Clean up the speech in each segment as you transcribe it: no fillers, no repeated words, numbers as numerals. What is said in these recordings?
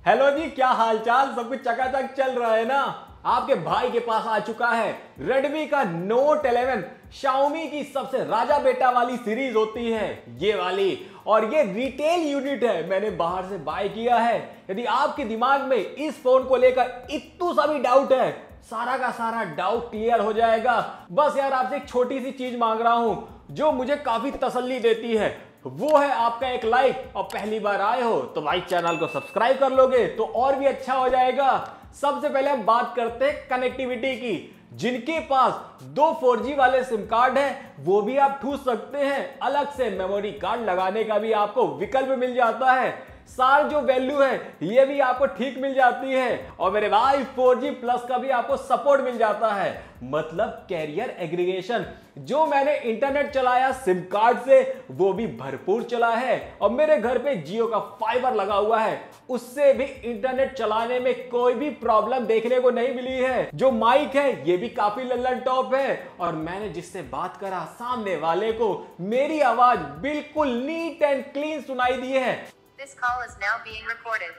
Hello जी, क्या हालचाल। सब कुछ चकाचक चल रहा है ना। आपके भाई के पास आ चुका है Redmi का Note 11। Xiaomi की सबसे राजा बेटा वाली सीरीज होती है ये वाली, और ये रिटेल यूनिट है। मैंने बाहर से बाय किया है। यदि आपके दिमाग में इस फोन को लेकर इतू सा भी डाउट है, सारा का सारा डाउट क्लियर हो जाएगा। बस यार आपसे एक छोटी सी चीज मांग रहा हूं जो मुझे काफी तसल्ली देती है, वो है आपका एक लाइक। और पहली बार आए हो तो भाई चैनल को सब्सक्राइब कर लोगे तो और भी अच्छा हो जाएगा। सबसे पहले हम बात करते हैं कनेक्टिविटी की। जिनके पास दो 4G वाले सिम कार्ड है वो भी आप ठूस सकते हैं। अलग से मेमोरी कार्ड लगाने का भी आपको विकल्प मिल जाता है। सार जो वैल्यू है ये भी आपको ठीक मिल जाती है। और मेरे भाई 4G प्लस का भी आपको सपोर्ट मिल जाता है, मतलब कैरियर एग्रीगेशन। जो मैंने इंटरनेट चलाया सिम कार्ड से वो भी भरपूर चला है। और मेरे घर पे जियो का फाइबर लगा हुआ है, उससे भी इंटरनेट चलाने में कोई भी प्रॉब्लम देखने को नहीं मिली है। जो माइक है ये भी काफी लल्लन टॉप है। और मैंने जिससे बात करा सामने वाले को मेरी आवाज बिल्कुल नीट एंड क्लीन सुनाई दी है। This call is now being recorded.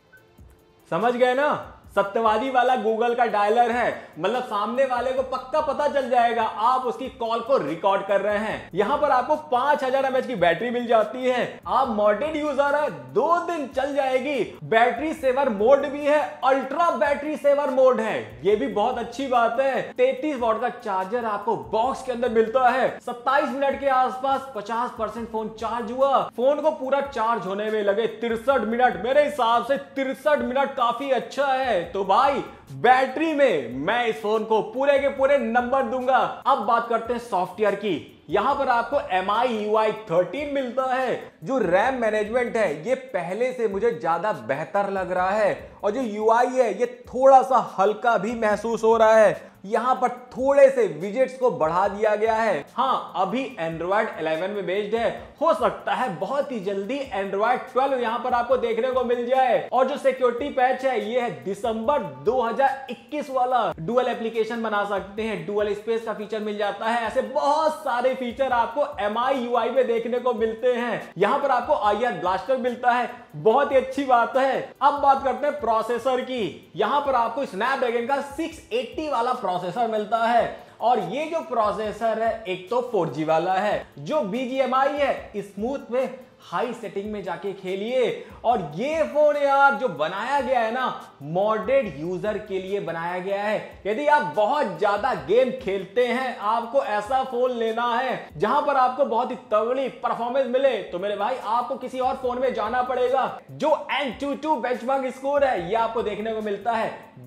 समझ गए ना। सत्यवादी वाला गूगल का डायलर है, मतलब सामने वाले को पक्का पता चल जाएगा आप उसकी कॉल को रिकॉर्ड कर रहे हैं। यहां पर आपको 5000 mAh की बैटरी मिल जाती है। आप मॉडर्न यूजर है, 2 दिन चल जाएगी। बैटरी सेवर मोड भी है, अल्ट्रा बैटरी सेवर मोड है, ये भी बहुत अच्छी बात है। 33 वॉट का चार्जर आपको बॉक्स के अंदर मिलता है। 27 मिनट के आसपास 50% फोन चार्ज हुआ। फोन को पूरा चार्ज होने में लगे 63 मिनट। मेरे हिसाब से 63 मिनट काफी अच्छा है। तो भाई बैटरी में मैं इस फोन को पूरे के पूरे नंबर दूंगा। अब बात करते हैं सॉफ्टवेयर की। यहां पर आपको MI UI 13 मिलता है। जो रैम मैनेजमेंट है ये पहले से मुझे ज्यादा बेहतर लग रहा है। और जो UI है ये थोड़ा सा हल्का भी महसूस हो रहा है। यहां पर थोड़े से विजेट्स को बढ़ा दिया गया है। हाँ, अभी Android 11 में बेस्ड है, हो सकता है बहुत ही जल्दी Android 12 यहां पर आपको देखने को मिल जाए। और जो सिक्योरिटी पैच है ये है दिसंबर 2021 वाला। डुअल एप्लीकेशन बना सकते हैं, डुअल स्पेस का फीचर मिल जाता है। ऐसे बहुत सारे फीचर आपको MI UI में देखने को मिलते हैं। यहां पर आपको IR ब्लास्टर मिलता है, बहुत ही अच्छी बात है। अब बात करते हैं प्रोसेसर की। यहां पर आपको स्नैपड्रैगन का 680 वाला प्रोसेसर मिलता है। और ये जो प्रोसेसर है एक तो 4G वाला है, जो BGMI है स्मूथ में हाई सेटिंग में जाके खेलिए। और ये फोन यार जो बनाया गया है ना, मॉडर्न यूजर के लिए बनाया गया है। यदि आप बहुत ज्यादा गेम खेलते हैं, आपको ऐसा फोन लेना है जहां पर आपको बहुत ही तगड़ी परफॉर्मेंस मिले, तो मेरे भाई आपको किसी और फोन में जाना पड़ेगा। जो Antutu बेंचमार्क स्कोर है ये आपको देखने को मिलता है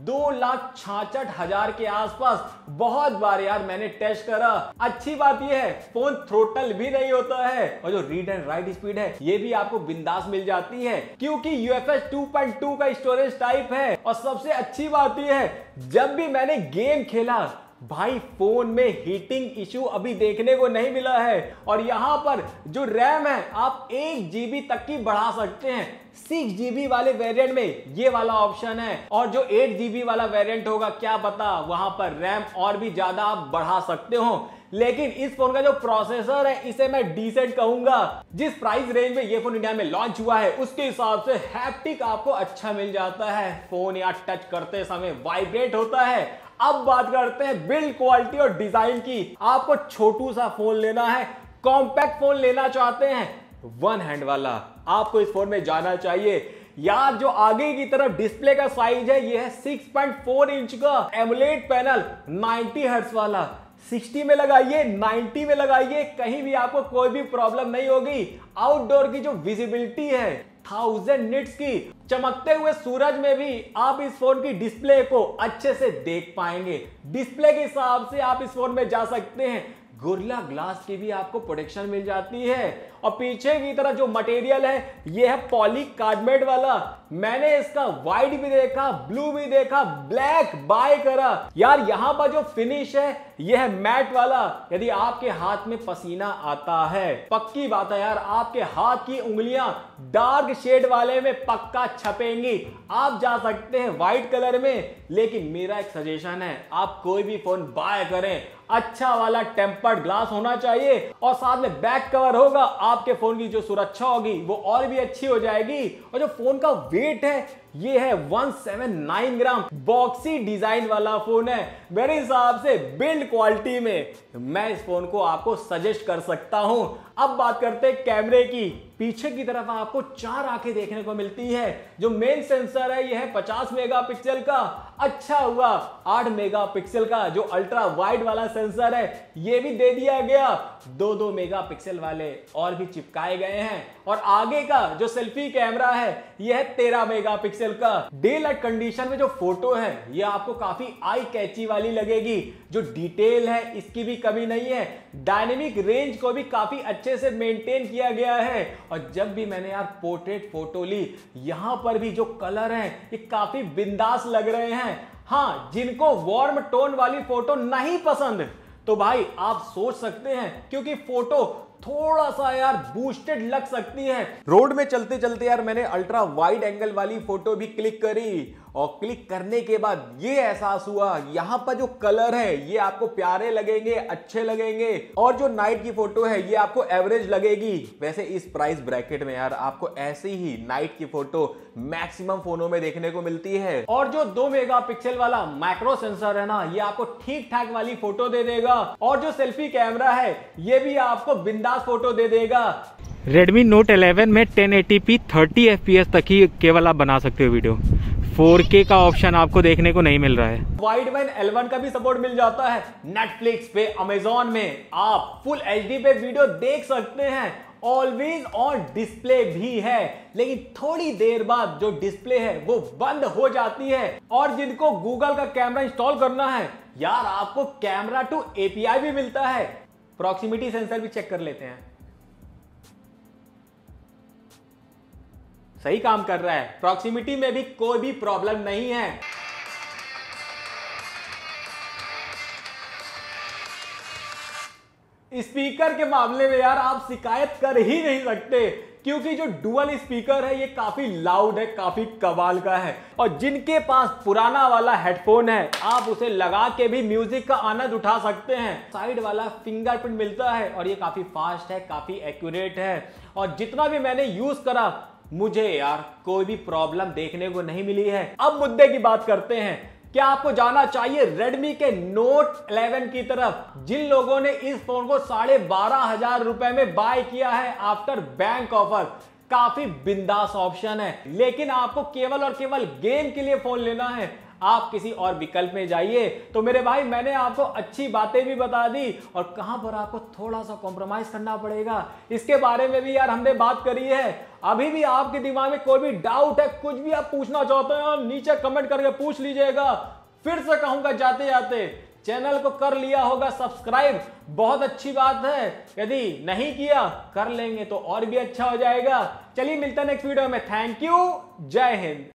2,66,000 के आसपास। बहुत बार यार मैंने टेस्ट करा। अच्छी बात यह है फोन थ्रोटल भी नहीं होता है। और जो रीड एंड राइट स्पीड है ये भी आपको बिंदास मिल जाती है, क्योंकि UFS 2.2 का स्टोरेज टाइप है। और सबसे अच्छी बात यह है जब भी मैंने गेम खेला भाई फोन में हीटिंग इश्यू अभी देखने को नहीं मिला है। और यहां पर जो रैम है आप 1 GB तक की बढ़ा सकते हैं। 6 GB वाले वेरिएंट में ये वाला ऑप्शन है। और जो 8 GB वाला वेरिएंट होगा क्या पता वहां पर रैम और भी ज्यादा आप बढ़ा सकते हो। लेकिन इस फोन का जो प्रोसेसर है इसे मैं डिसेंट कहूंगा। जिस प्राइस रेंज में ये फोन इंडिया में लॉन्च हुआ है उसके हिसाब से हैप्टिक आपको अच्छा मिल जाता है। फोन या टच करते समय वाइब्रेट होता है। अब बात करते हैं बिल्ड क्वालिटी और डिजाइन की। आपको छोटू सा फोन लेना है, कॉम्पैक्ट फोन लेना चाहते हैं, वन हैंड वाला, आपको इस फोन में जाना चाहिए। यार जो आगे की तरफ डिस्प्ले का साइज है ये है 6.4 इंच का एमोलेड पैनल, 90 हर्ट्ज वाला। 60 में लगाइए, 90 में लगाइए, कहीं भी आपको कोई भी प्रॉब्लम नहीं होगी। आउटडोर की जो विजिबिलिटी है 1000 निट्स की, चमकते हुए सूरज में भी आप इस फोन की डिस्प्ले को अच्छे से देख पाएंगे। डिस्प्ले के हिसाब से आप इस फोन में जा सकते हैं। गोरिल्ला ग्लास की भी आपको प्रोटेक्शन मिल जाती है। और पीछे की तरफ जो मटेरियल है ये है पॉलीकार्बोनेट वाला। मैंने इसका व्हाइट भी देखा, ब्लू भी देखा, ब्लैक बाय करा। यार यहां पर जो फिनिश है ये है मैट वाला। यदि आपके हाथ में पसीना आता है, पक्की बात है यार आपके हाथ की उंगलियां डार्क शेड वाले में पक्का छपेंगी। आप जा सकते हैं व्हाइट कलर में, लेकिन मेरा एक सजेशन है आप कोई भी फोन बाय करें अच्छा वाला टेम्पर्ड ग्लास होना चाहिए। और साथ में बैक कवर होगा, आपके फोन की जो सुरक्षा होगी वो और भी अच्छी हो जाएगी। और जो फोन का वेट है ये है 179 ग्राम बॉक्सी डिजाइन वाला फोन है। मेरे हिसाब से बिल्ड क्वालिटी में मैं इस फोन को आपको सजेस्ट कर सकता हूं। अब बात करते हैं कैमरे की। पीछे की तरफ आपको 4 आंखें देखने को मिलती है। जो मेन सेंसर है यह है 50 मेगापिक्सल का। अच्छा हुआ 8 मेगापिक्सल का जो अल्ट्रा वाइड वाला सेंसर है यह भी दे दिया गया। 2 मेगापिक्सल वाले और भी चिपकाए गए हैं। और आगे का जो सेल्फी कैमरा है यह है 13 मेगापिक्सल का। डे लाइट कंडीशन में जो फोटो है यह आपको काफी आई कैची वाली लगेगी। जो डिटेल है इसकी भी कमी नहीं है। डायनेमिक रेंज को भी काफी अच्छे से मेंटेन किया गया है। और जब भी मैंने यार पोर्ट्रेट फोटो ली, यहां पर भी जो कलर है ये काफी बिंदास लग रहे हैं। हां, जिनको वार्म टोन वाली फोटो नहीं पसंद तो भाई आप सोच सकते हैं, क्योंकि फोटो थोड़ा सा यार बूस्टेड लग सकती है। रोड में चलते चलते यार मैंने अल्ट्रा वाइड एंगल वाली फोटो भी क्लिक करी और क्लिक करने के बाद ये एहसास हुआ यहां पर जो कलर है ये आपको प्यारे लगेंगे, अच्छे लगेंगे। और जो नाइट की फोटो है ये आपको एवरेज लगेगी। वैसे इस प्राइस ब्रैकेट में यार आपको ऐसी ही नाइट की फोटो मैक्सिमम फोनों में देखने को मिलती है। और जो 2 मेगापिक्सल वाला मैक्रो सेंसर है ना, ये आपको ठीक ठाक वाली फोटो दे देगा। और जो सेल्फी कैमरा है ये भी आपको बिंदास फोटो दे देगा। Redmi Note 11 में 1080p 30 fps तक ही केवल आप बना सकते हो वीडियो। 4K का ऑप्शन आपको देखने को नहीं मिल रहा है। वाइड वाइन L1 का भी सपोर्ट मिल जाता है। नेटफ्लिक्स पे, अमेजॉन में आप फुल HD पे वीडियो देख सकते हैं। ऑलवेज ऑन डिस्प्ले भी है, लेकिन थोड़ी देर बाद जो डिस्प्ले है वो बंद हो जाती है। और जिनको गूगल का कैमरा इंस्टॉल करना है यार, आपको कैमरा टू API भी मिलता है। प्रॉक्सिमिटी सेंसर भी चेक कर लेते हैं, सही काम कर रहा है। प्रॉक्सिमिटी में भी कोई भी प्रॉब्लम नहीं है। स्पीकर के मामले में यार आप शिकायत कर ही नहीं सकते, क्योंकि जो डुअल स्पीकर है ये काफी लाउड है, काफी कमाल का है। और जिनके पास पुराना वाला हेडफोन है आप उसे लगा के भी म्यूजिक का आनंद उठा सकते हैं। साइड वाला फिंगरप्रिंट मिलता है और ये काफी फास्ट है, काफी एक्यूरेट है। और जितना भी मैंने यूज करा मुझे यार कोई भी प्रॉब्लम देखने को नहीं मिली है। अब मुद्दे की बात करते हैं। क्या आपको जाना चाहिए Redmi के Note 11 की तरफ, जिन लोगों ने इस फोन को 12,500 रुपए में बाय किया है आफ्टर बैंक ऑफर। काफी बिंदास ऑप्शन है, लेकिन आपको केवल और केवल गेम के लिए फोन लेना है। आप किसी और विकल्प में जाइए। तो मेरे भाई मैंने आपको अच्छी बातें भी बता दी और कहां पर आपको थोड़ा सा कॉम्प्रोमाइज करना पड़ेगा इसके बारे में भी यार हमने बात करी है। अभी भी आपके दिमाग में कोई भी डाउट है, कुछ भी आप पूछना चाहते हैं, नीचे कमेंट करके पूछ लीजिएगा। फिर से कहूंगा जाते जाते, चैनल को कर लिया होगा सब्सक्राइब, बहुत अच्छी बात है। यदि नहीं किया कर लेंगे तो और भी अच्छा हो जाएगा। चलिए मिलते हैं नेक्स्ट वीडियो में। थैंक यू, जय हिंद।